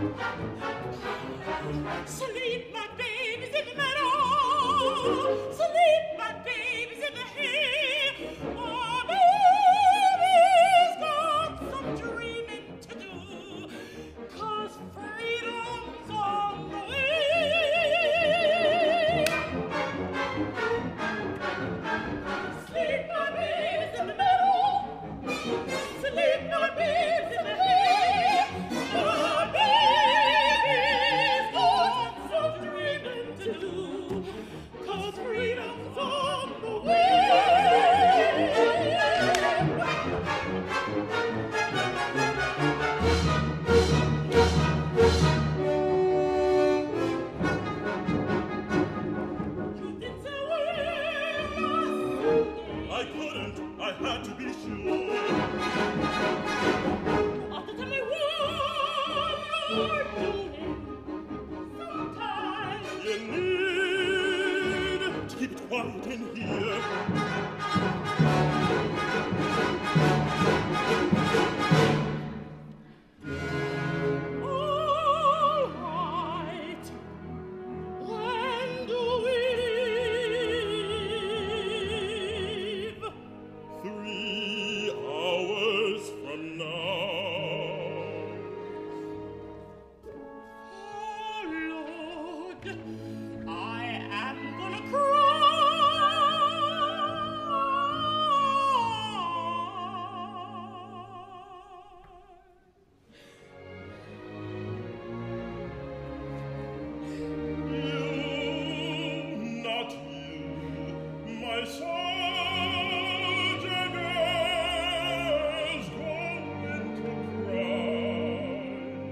Sleep, my babies in the meadow. Sleep, my babies in the hay. My baby's got some dreaming to do, 'cause freedom's on the way. Sleep, my babies in the meadow. Sleep, my babies in the hay. My baby's got some dreaming to do, 'cause freedom's on the way. You did so well. I couldn't, I had to be sure. Ought to tell me what you're doing. Sometimes you need to keep it quiet in here. All right. When do we leave? 3 hours from now. Oh, Lord, I am gonna You, not you, my soldier girl's going to cry.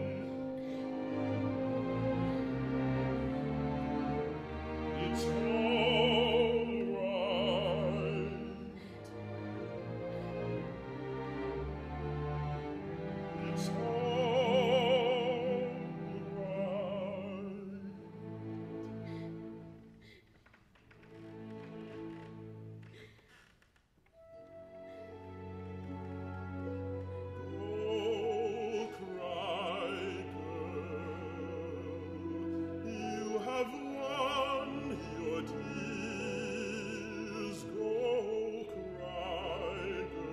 It's all right. It's all right. Go cry, girl. You have won your tears. Go cry,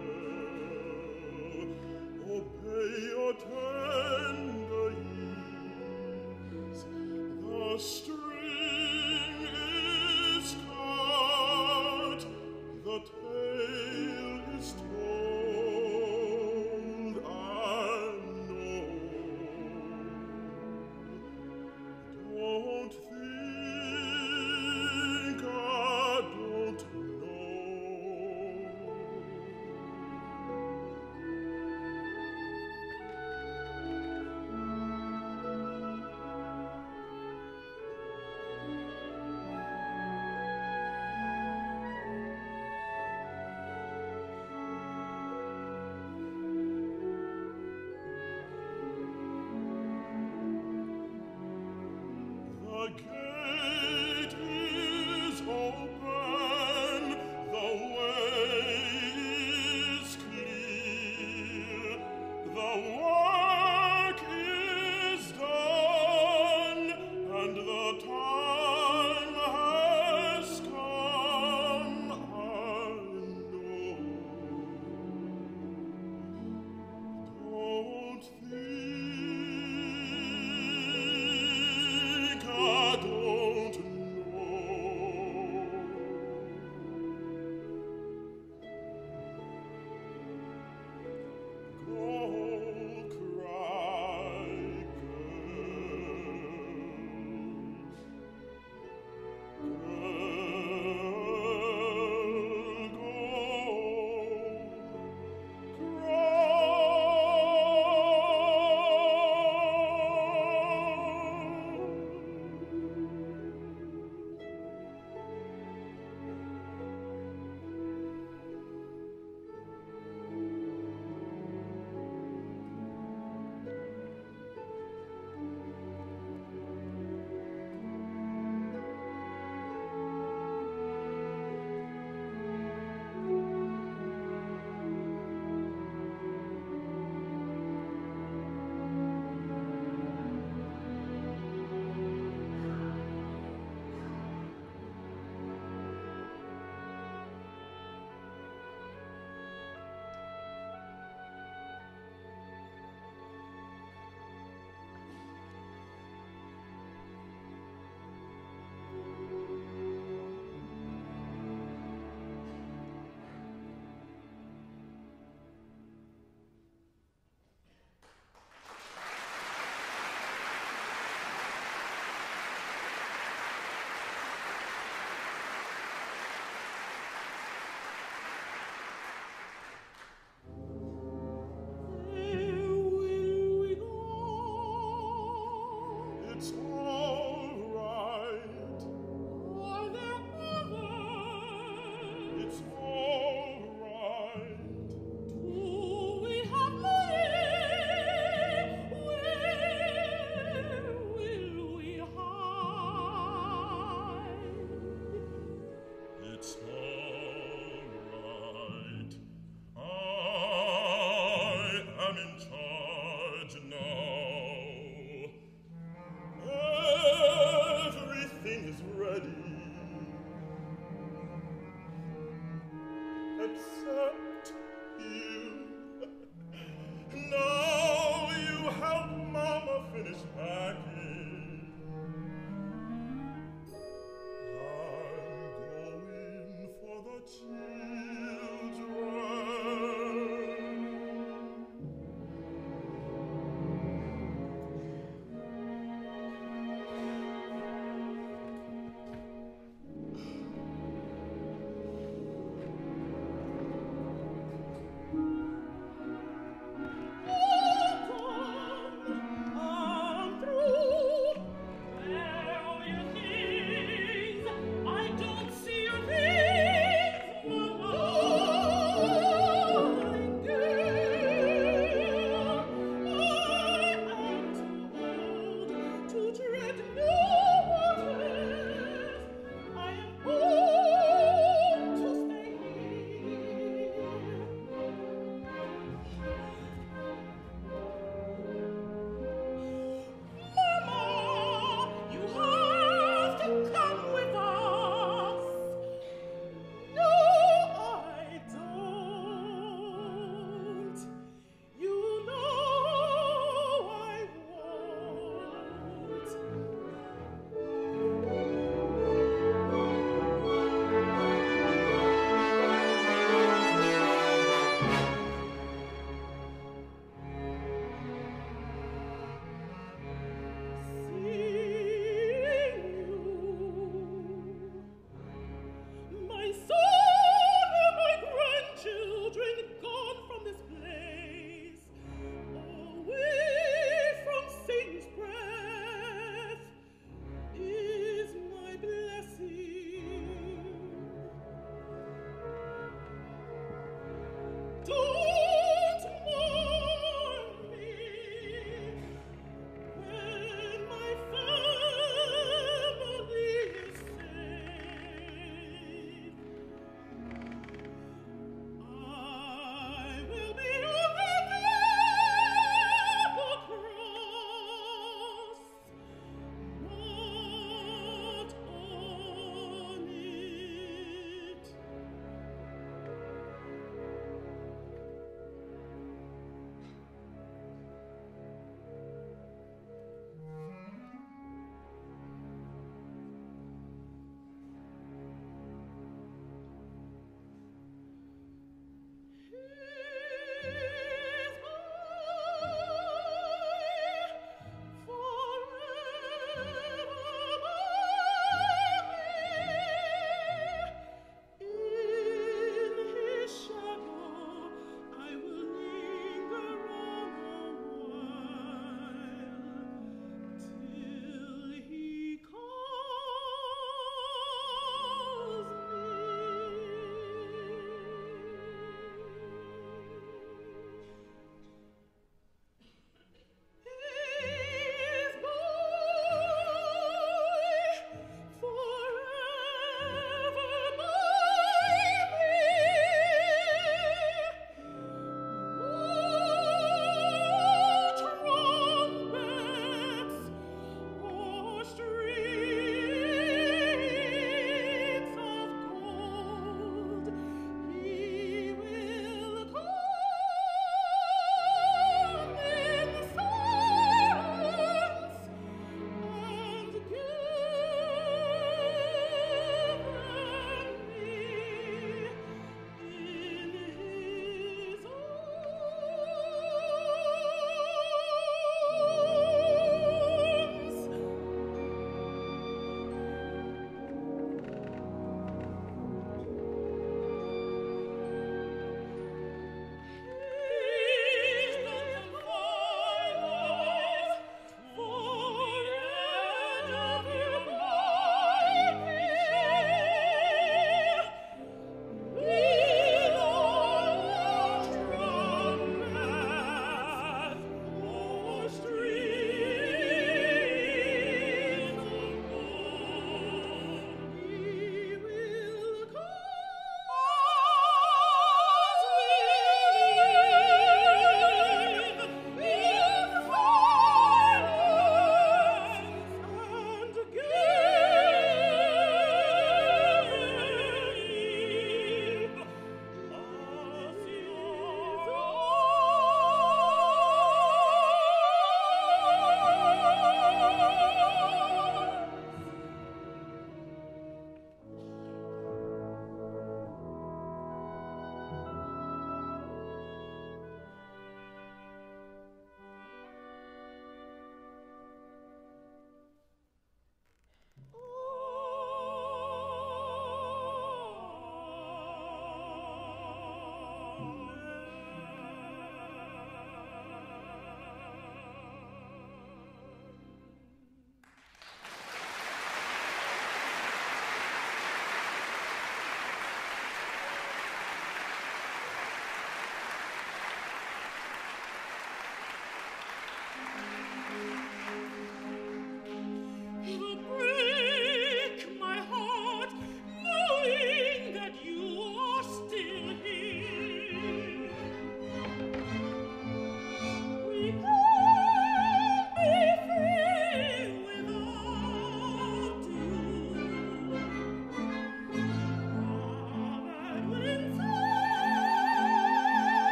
girl. Obey your tender years. The string is cut, the tale is told. I know. Don't think I don't know.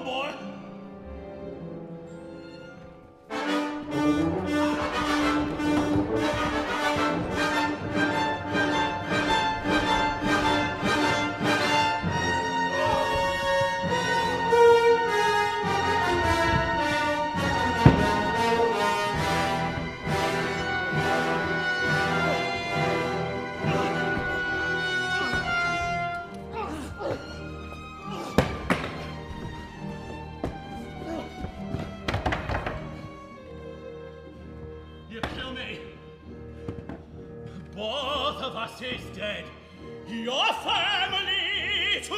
on, boy. You kill me. Both of us is dead. Your family too.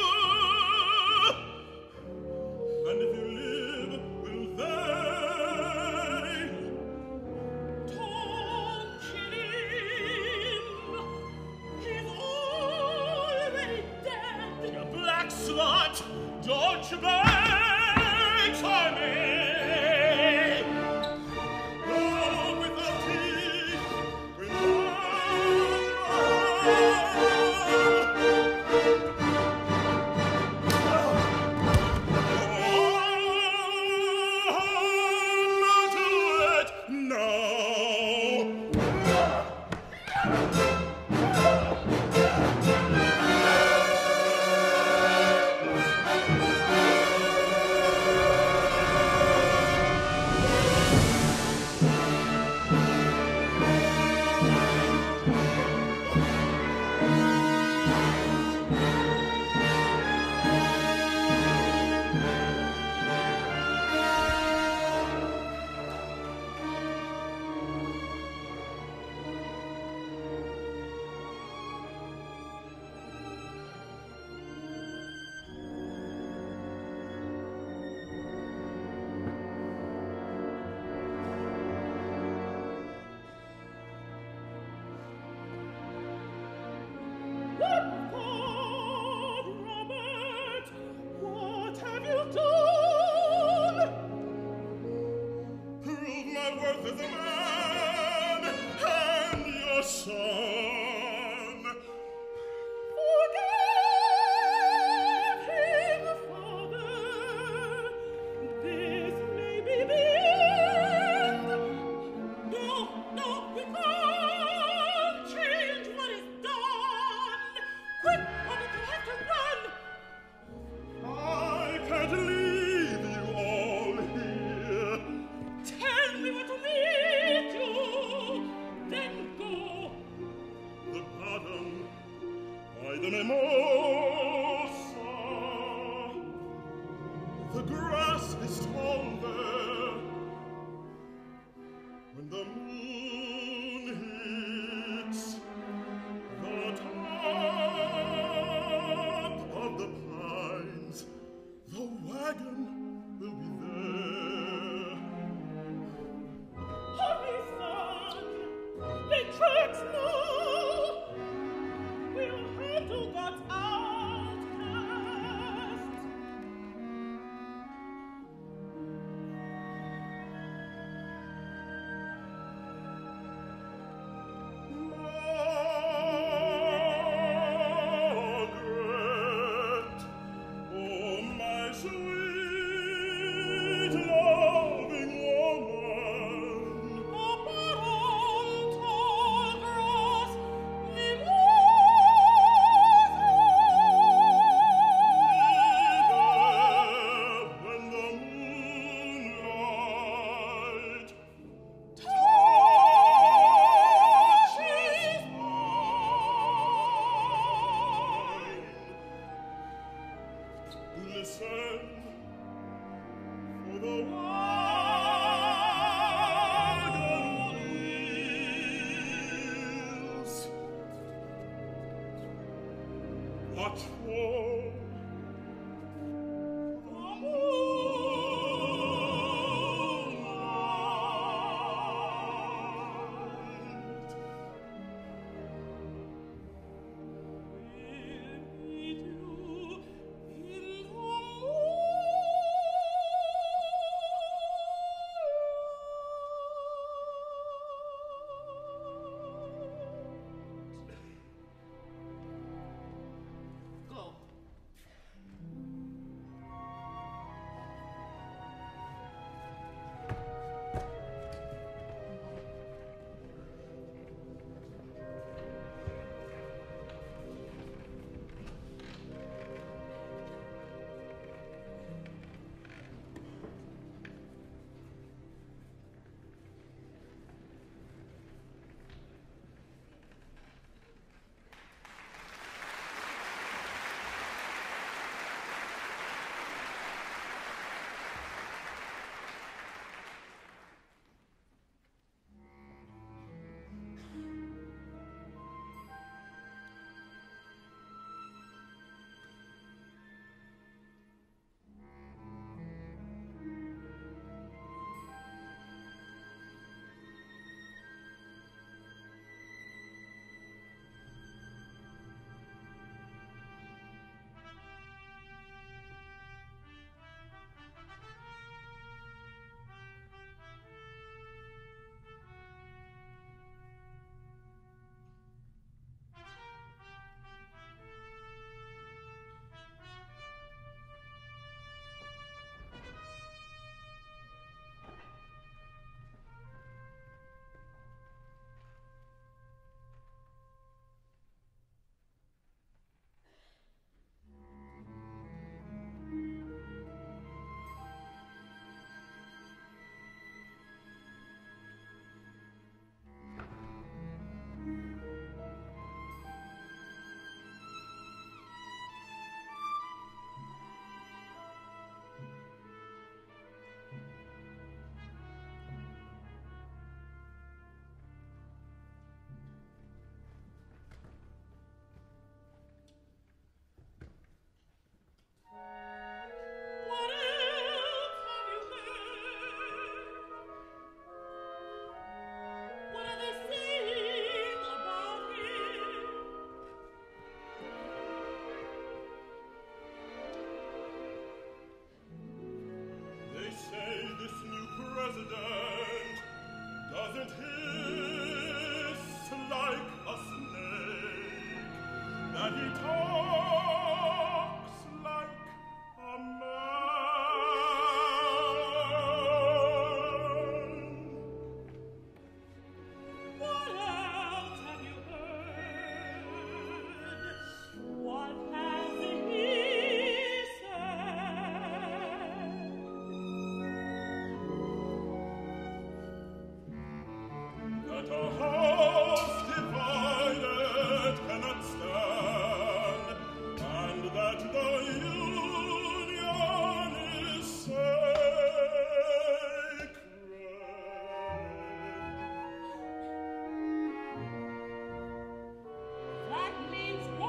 And if you live, will they? Don't kill him. He's already dead. You black slut, don't you beg for me. Love without teeth will not do it Lord God, Robert, what have you done? prove my worth as a man and your son. Forgive him, Father. This may be the end. No, we can't change what is done. Quick, Robert, you have to run. I can't leave you all here. Tell me what to lead you. Then go. The bottom by the mimosa. The grass is tall there. When the moon hits the top of the pines, the wagon will be there. Hurry, son. The tracks now. We'll have to get out fast. Margaret, oh my sweet loving woman, Oh, Baron Tallgrass, when the moonlight touches mine. Listen for the wagon wheels. Watch for the moonlight. We'll meet you in the moonlight. president doesn't hiss like a snake, that he talks like a man. What else have you heard? What has he said? That a house divided cannot stand, and that the union is sacred. That means war.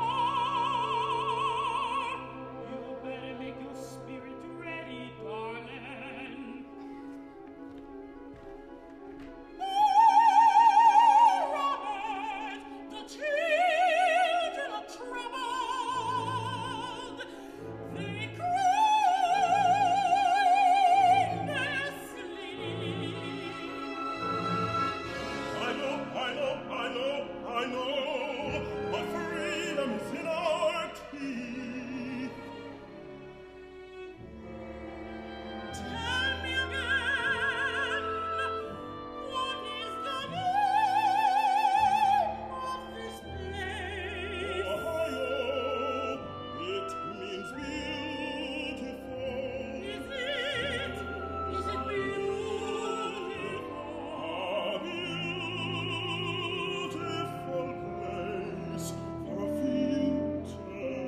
You better make your spirit ready, darling. Oh, Robert, the children are troubled. They cry in their sleep. I know, but freedom is in our teeth. Tell me again, what is the name of this place? Ohio, it means beautiful. Is it beautiful? A beautiful place for a future.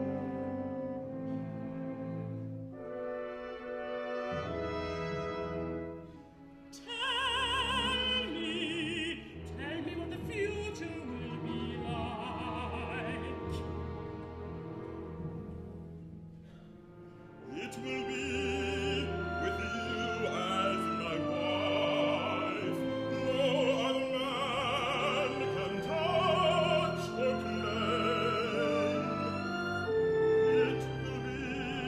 Tell me what the future will be like. It will be with you as my wife. No other man can touch or claim. It will be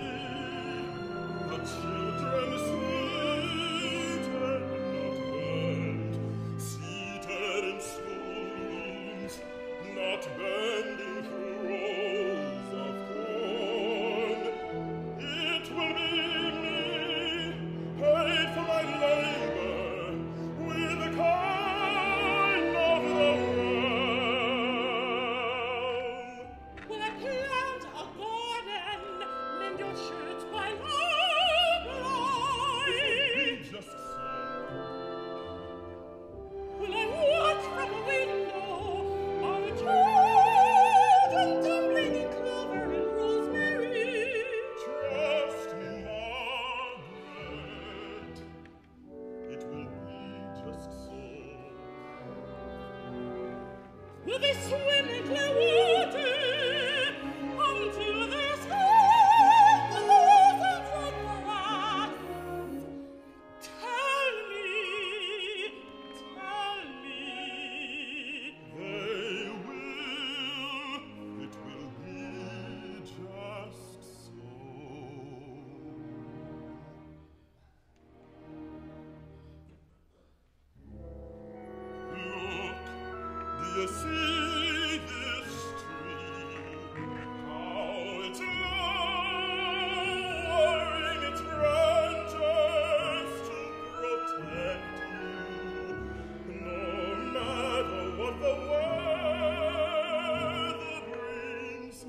the children seated, not bent, seated in schools, not bending through rows of corn. It will be me, paid for my labor, with the kind of the realm. Will I plant a garden, mend your shirts by lamplight? Just so. Will I watch from a window our children tumbling in clover and rosemary? Trust me, Margaret, it will be just so. Will they swim in clear water until their skin glows like brass? Tell me. They will, it will be just so. Look, do you see this tree? How it's lowering its branches to protect you, no matter what the weather brings.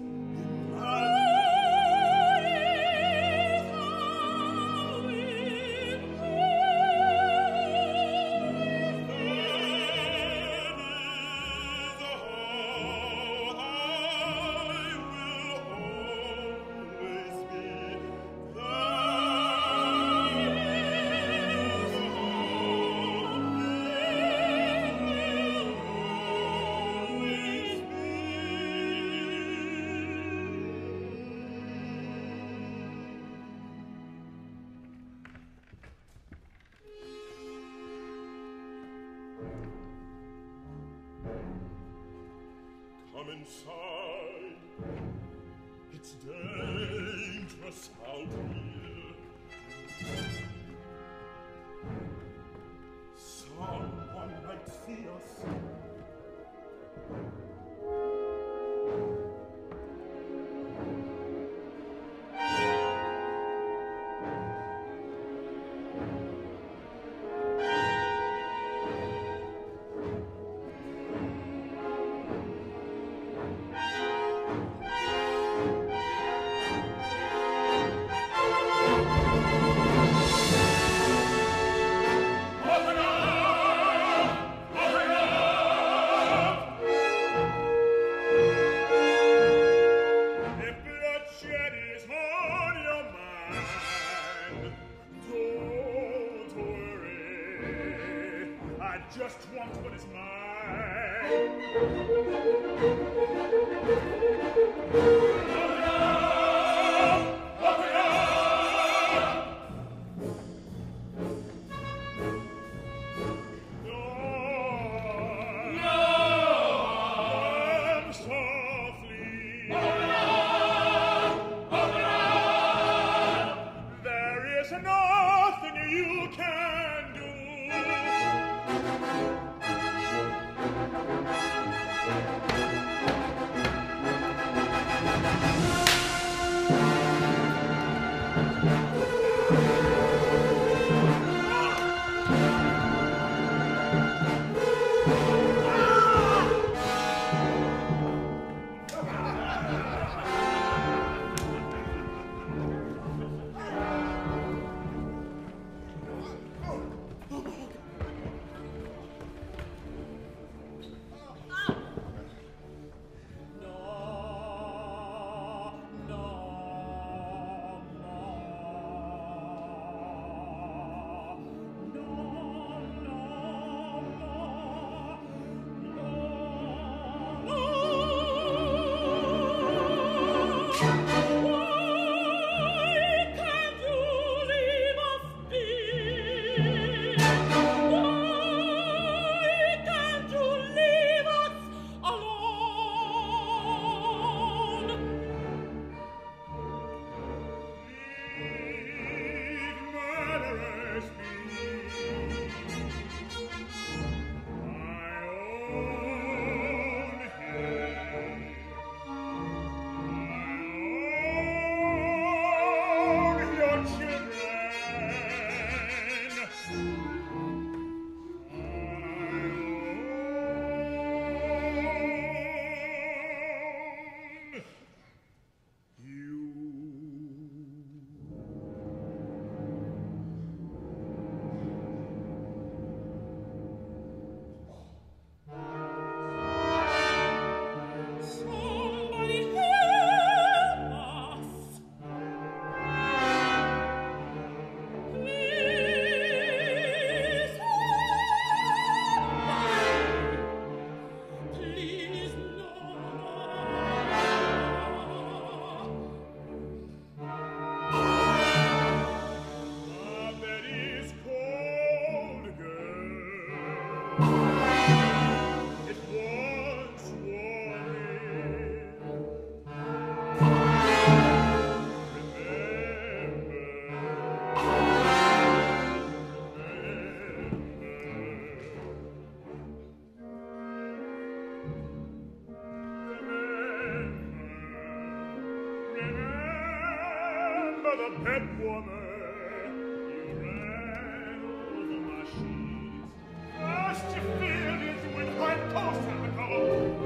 Come inside. It's dangerous out here. just want what is mine. Pet woman, you ran over my sheets. First you filled it with white toast and the color.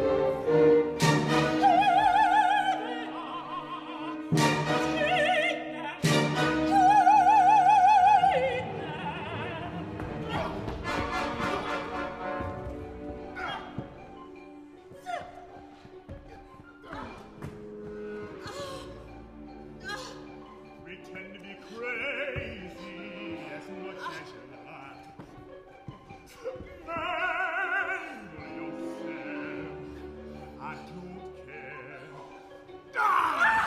Pretend to be crazy as much as you like. Mangle yourself. I don't care. Ah!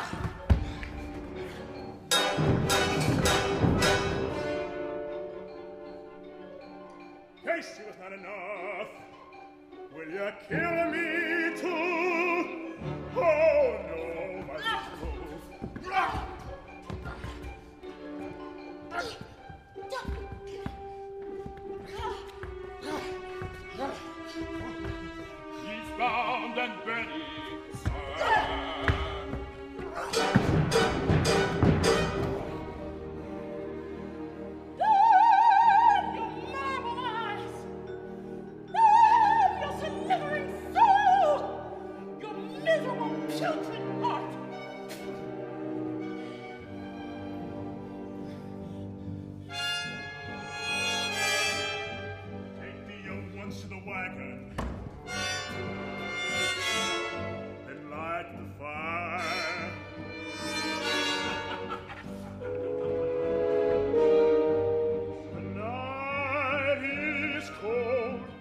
Tasty was not enough. Will you kill me too? Oh no, my little ah! He's bound and ready, sir. Damn your marble eyes! Damn your slithering soul! Your miserable, putrid heart! To the wagon and light the fire. The night is cold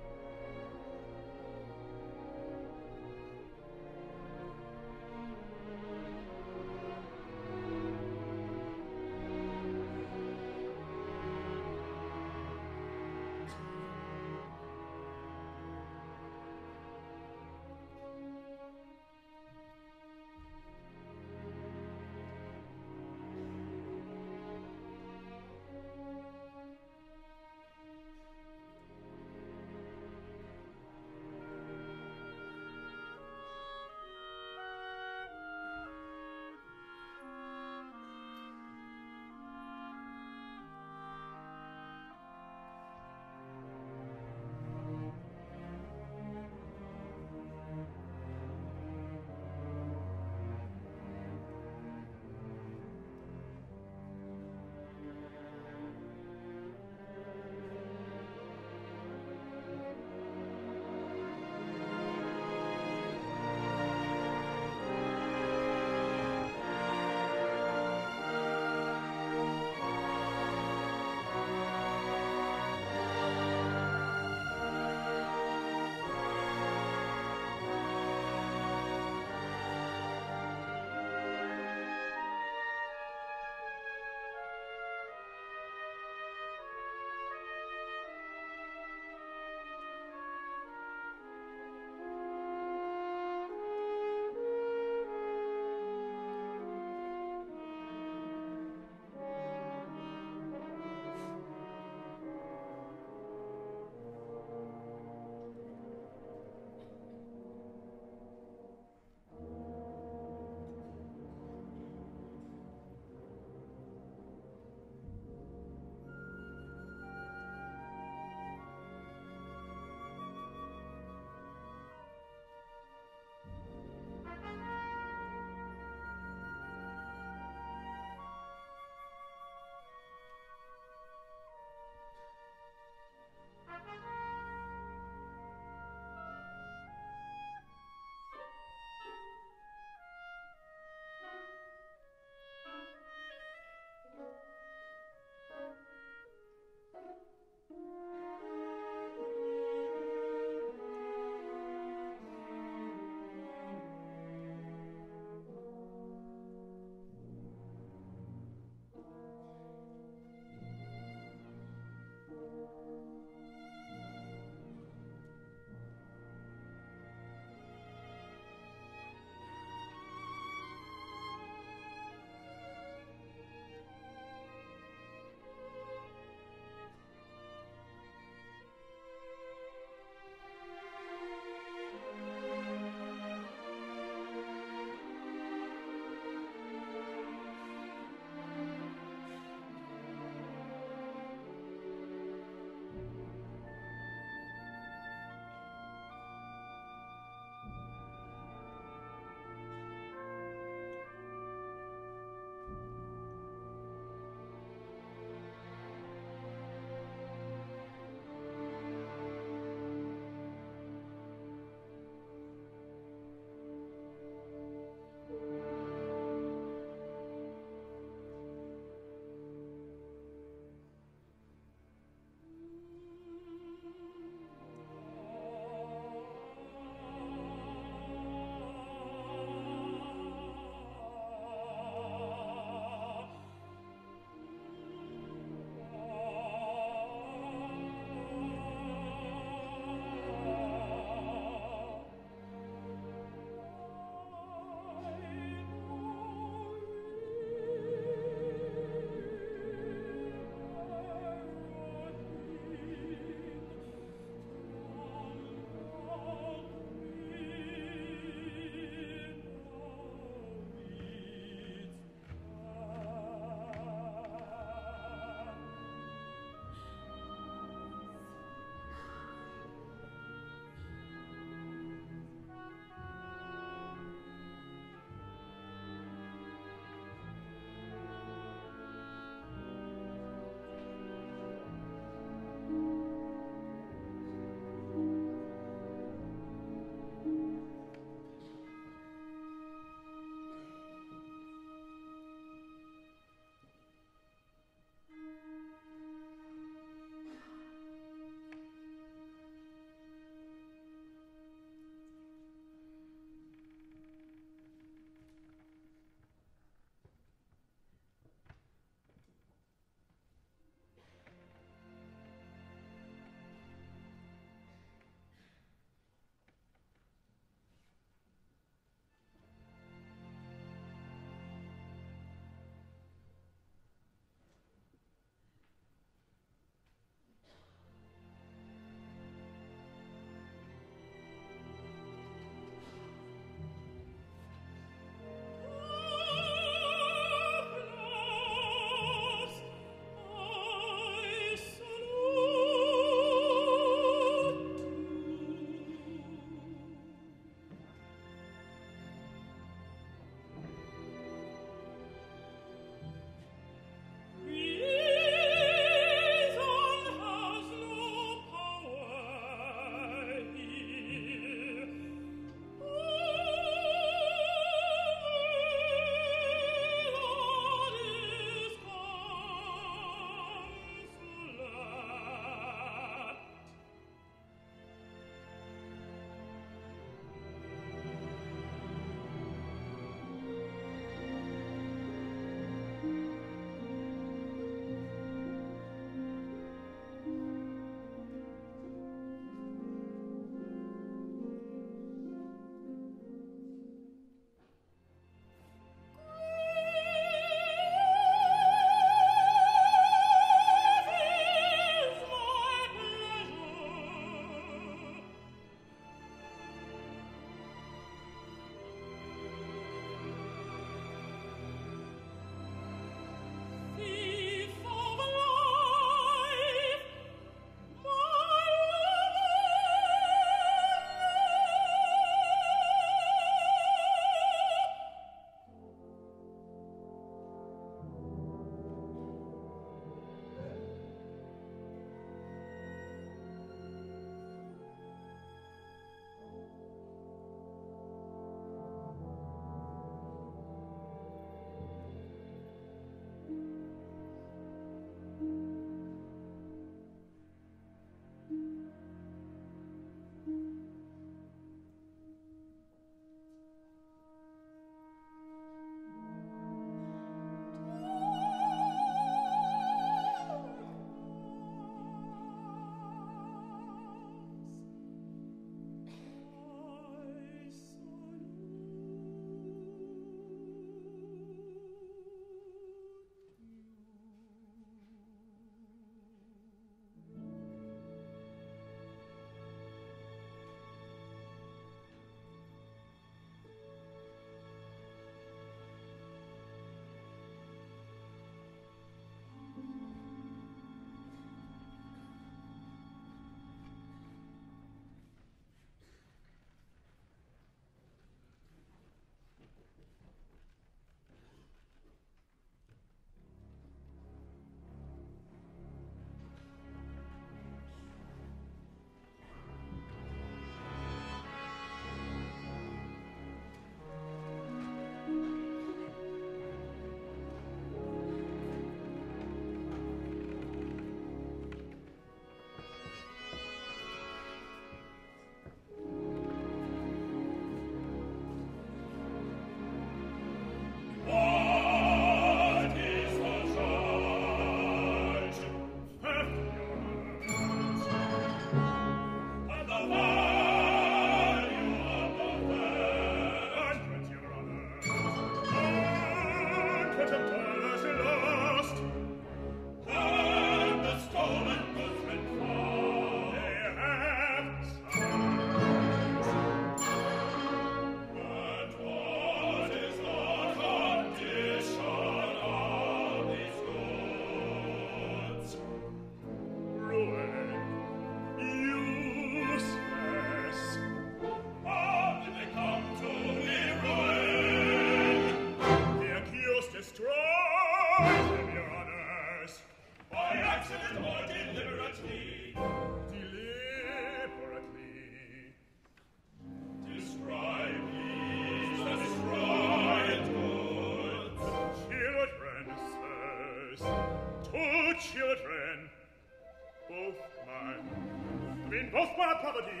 my poverty.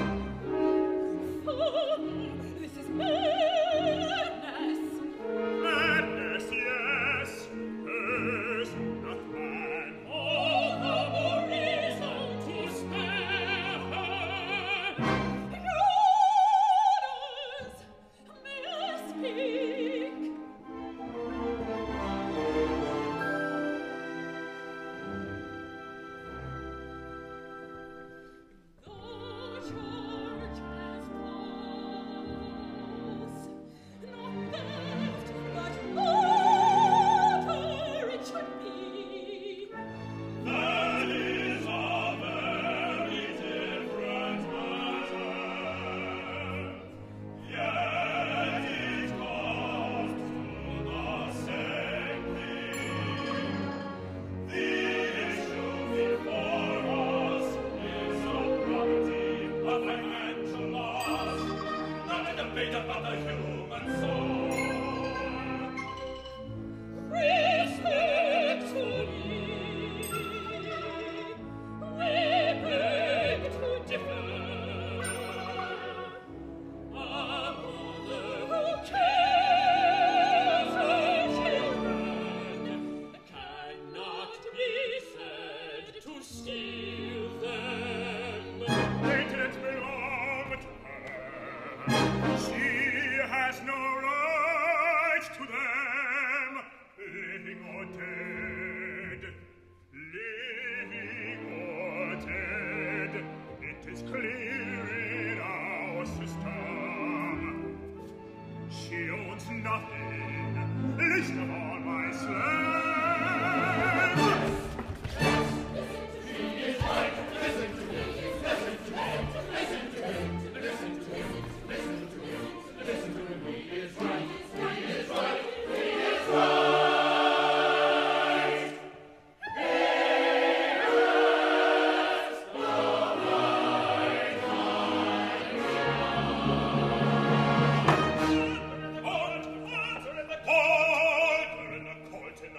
This is madness. Madness, yes. Is not mine. All the more reason to spare her. Your Honors, may I speak? The church has laws, not theft, but murder it should be. That is a very different matter. Yet it comes to the same thing. The issue before us is a property of financial laws, not a debate about the human soul. Respectfully, we beg to differ. A mother who cares for children cannot be said to steal them. They didn't belong to her. She has no right to them, living or dead. Living or dead, it is clear in our system. She owns nothing, least of all my slaves. Order in the court in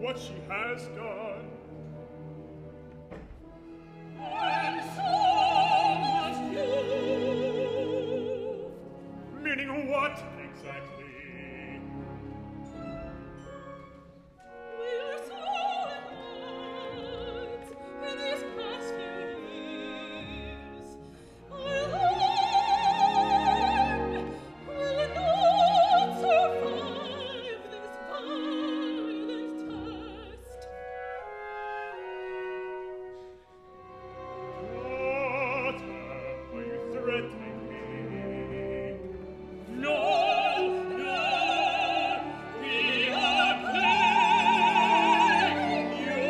what she has done. And so must you. Meaning what, exactly? We are so at odds in these past few years. I learned we'll not survive this violent test. Daughter, are you threatening me? No, no, we are playing you.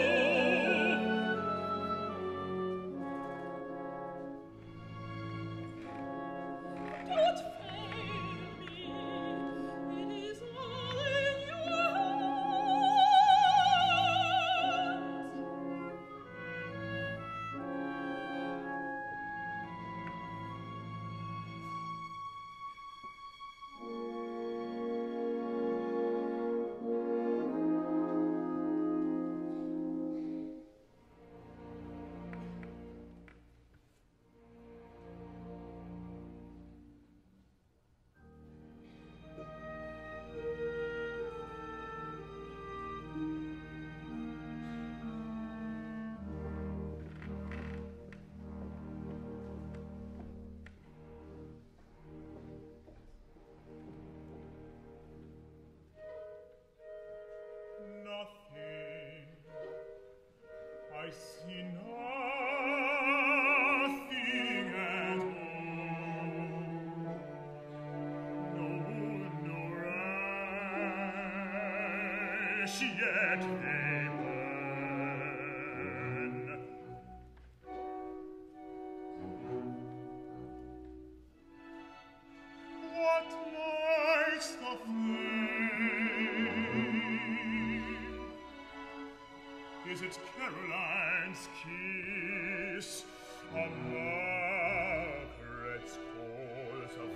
Don't fail me, it is all in your hands. Nothing. I see nothing at all. No wood nor ash, yet they burn. What lights the flame? Is it Caroline's kiss, or Margaret's coals of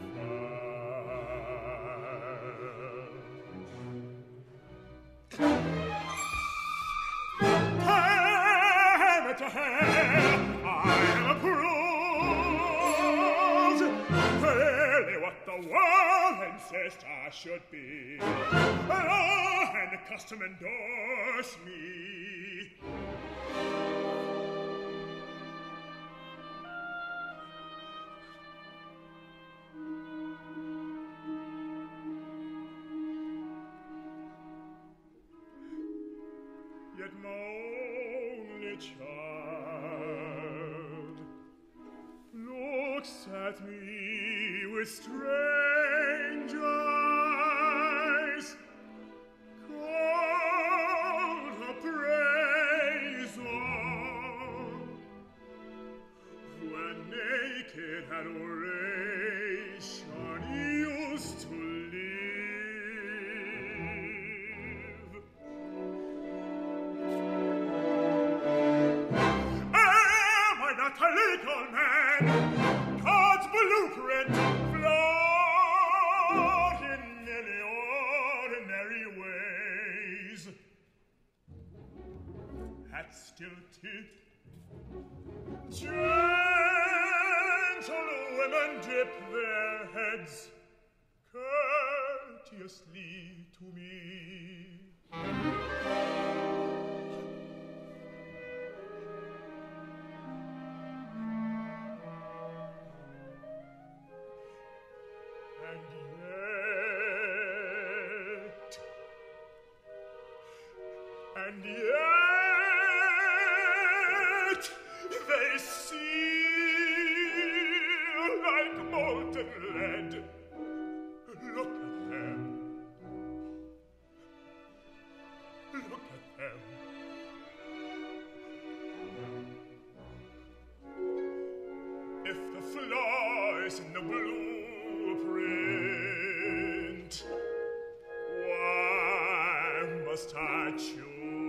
fire? To hair, I am approved. Clearly what the world insists I should be. Law and custom endorse me. Yet my only child looks at me with strange eyes, called her praise on, when naked adoration used to live. Am I not a little man, God's blueprint, flawed in many ordinary ways? Hats still teeth, gentle women dip their heads courteously to me. And yet they seal like molten lead. Look at them. Look at them. If the flaw is in the blueprint, why must I choose?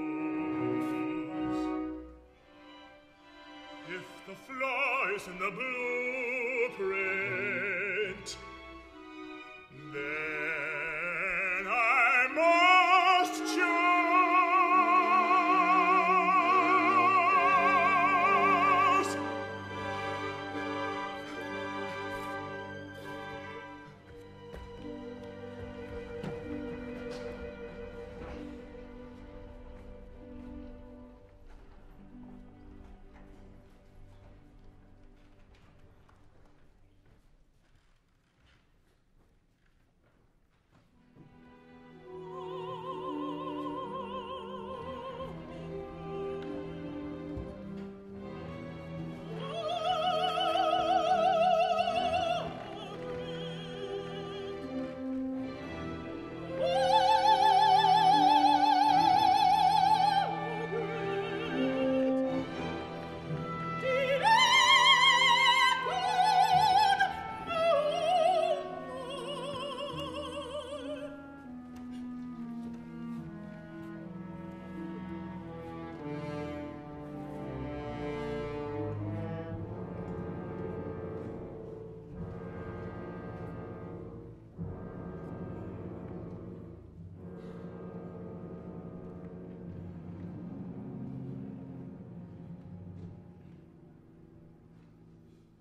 If the flaw is in the blueprint, then I must choose.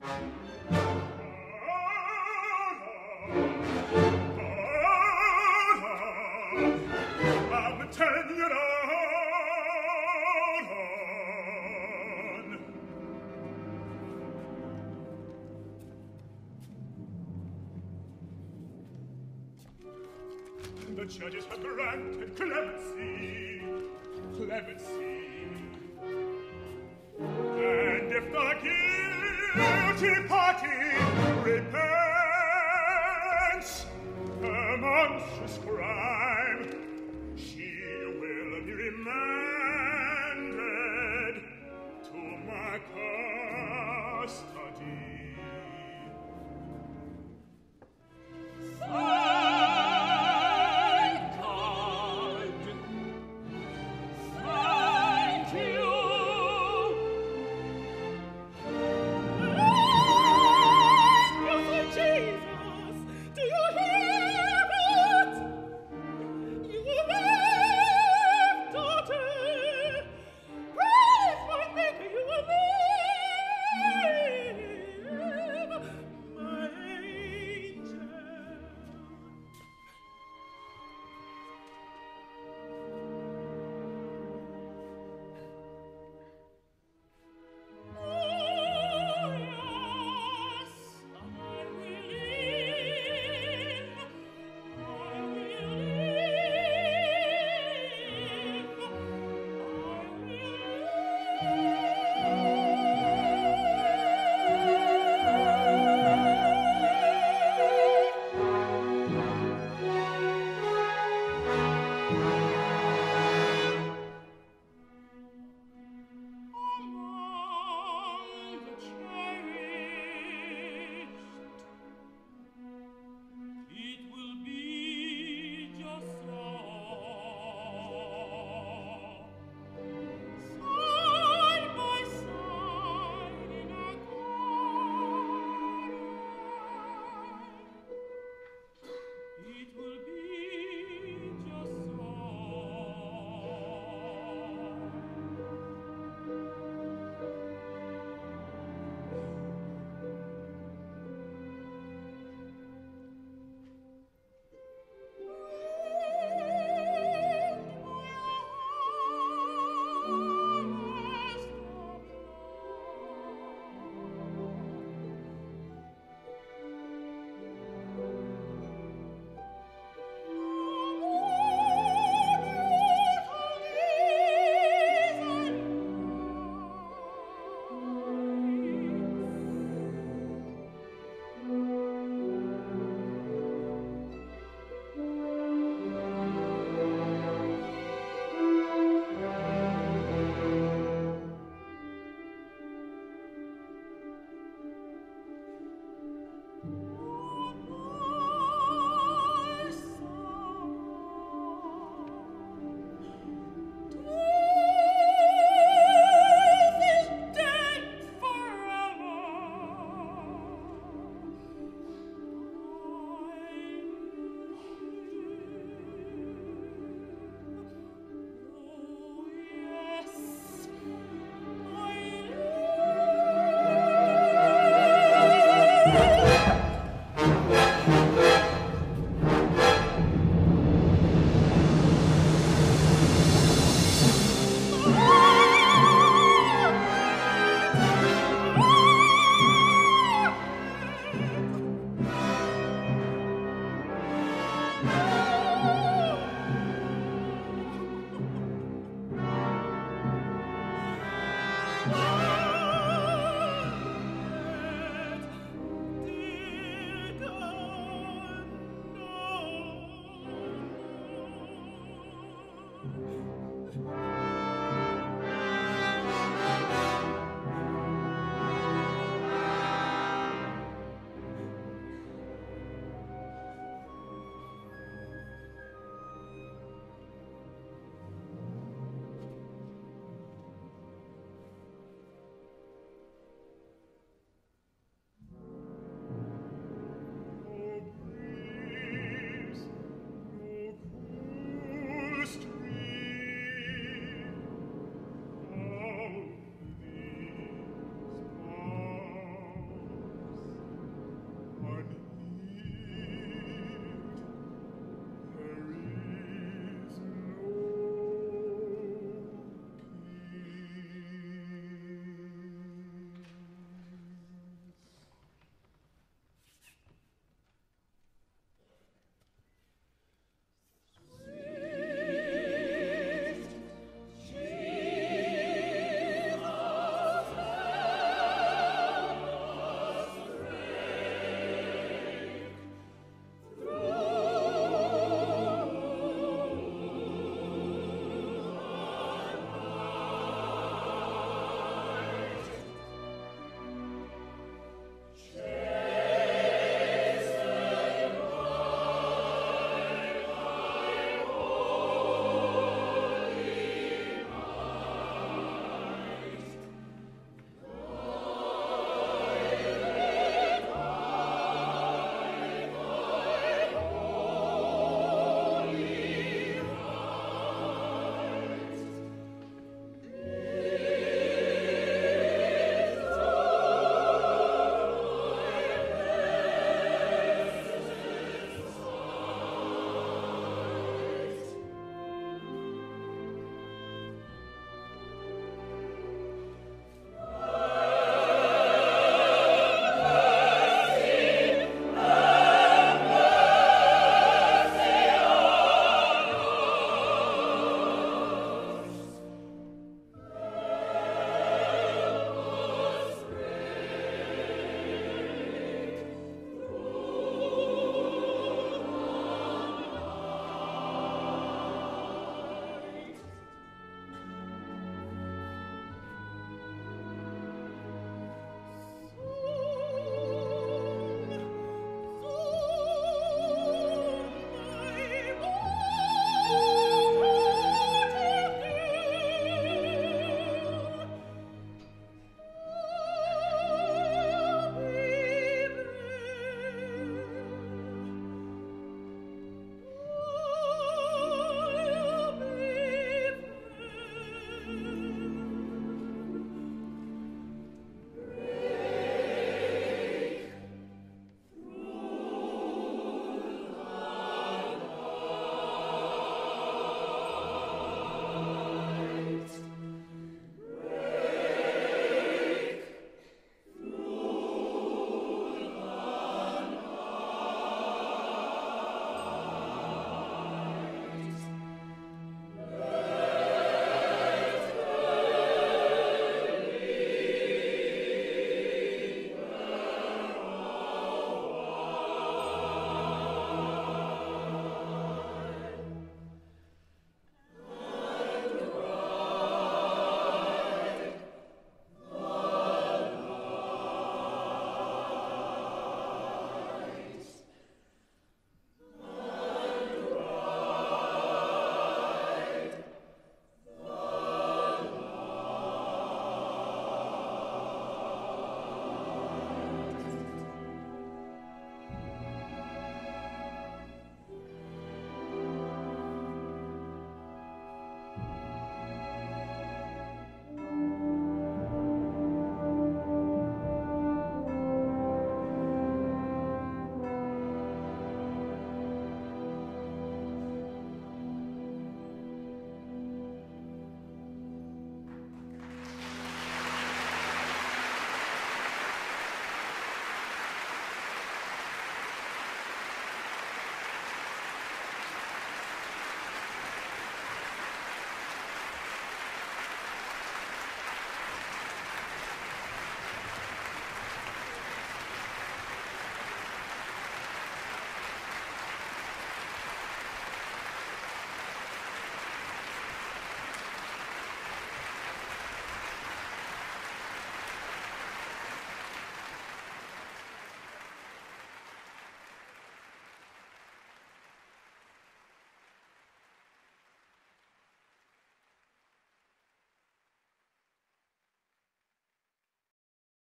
I'm telling you on. The judges have granted clemency, and if the guilty party